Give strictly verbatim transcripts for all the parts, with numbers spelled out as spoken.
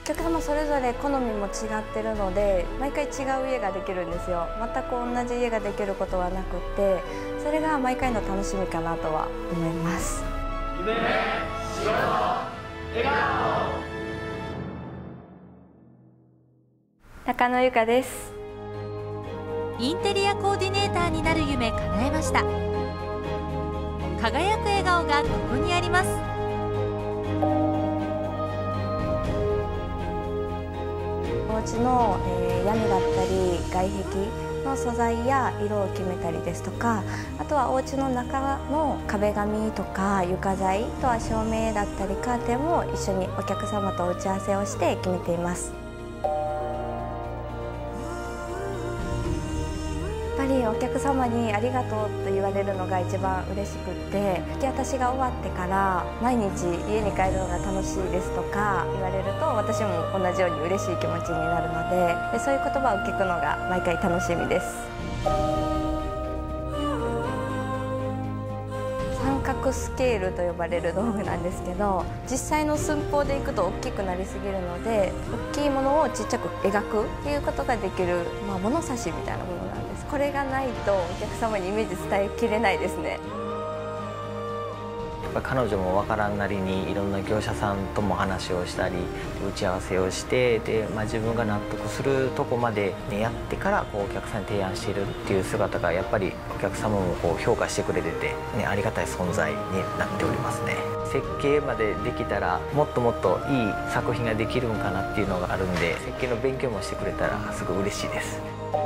客様それぞれ好みも違ってるので、毎回違う家ができるんですよ。全く同じ家ができることはなくて、それが毎回の楽しみかなとは思います。夢、仕事、笑顔。中野由香です。 インテリアコーディネーターになる夢叶えました。輝く笑顔がここにあります。 お家の、えー、屋根だったり外壁の素材や色を決めたりですとか、あとはお家の中の壁紙とか床材、あとは照明だったりカーテンも一緒にお客様と打ち合わせをして決めています。やっぱりお客様にありがとうと言われるのが一番嬉しくって、引き渡しが終わってから毎日家に帰るのが楽しいですとか言われると、私も同じように嬉しい気持ちになるので、でそういう言葉を聞くのが毎回楽しみです。三角スケールと呼ばれる道具なんですけど、実際の寸法でいくと大きくなりすぎるので、大きいものをちっちゃく描くっていうことができる、まあ、物差しみたいなものなんです。これがないとお客様にイメージ伝えきれないですね。 やっぱ彼女も分からんなりにいろんな業者さんとも話をしたり打ち合わせをして、で、まあ、自分が納得するとこまで、ね、やってからこうお客さんに提案しているっていう姿がやっぱりお客様もこう評価してくれてて、ね、ありがたい存在になっておりますね。設計までできたらもっともっといい作品ができるんかなっていうのがあるんで、設計の勉強もしてくれたらすごい嬉しいです。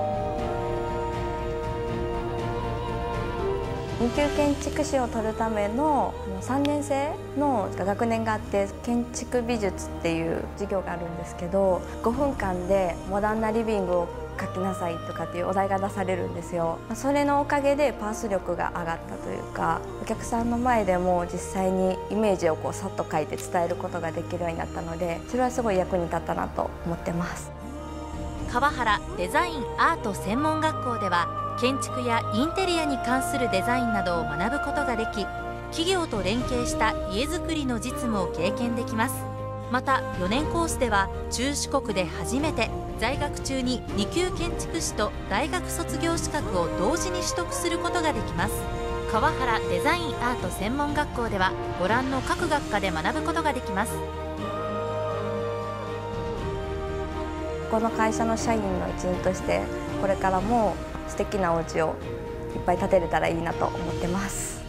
に級建築士を取るためのさんねん生の学年があって、建築美術っていう授業があるんですけど、ごふんかんでモダンなリビングを描きなさいとかっていうお題が出されるんですよ。それのおかげでパース力が上がったというか、お客さんの前でも実際にイメージをこうさっと描いて伝えることができるようになったので、それはすごい役に立ったなと思ってます。 川原デザインアート専門学校では、建築やインテリアに関するデザインなどを学ぶことができ、企業と連携した家づくりの実務を経験できます。またよねんコースでは中四国で初めて在学中にに級建築士と大学卒業資格を同時に取得することができます。川原デザインアート専門学校ではご覧の各学科で学ぶことができます。 この会社の社員の一員として、これからも素敵なお家をいっぱい建てれたらいいなと思ってます。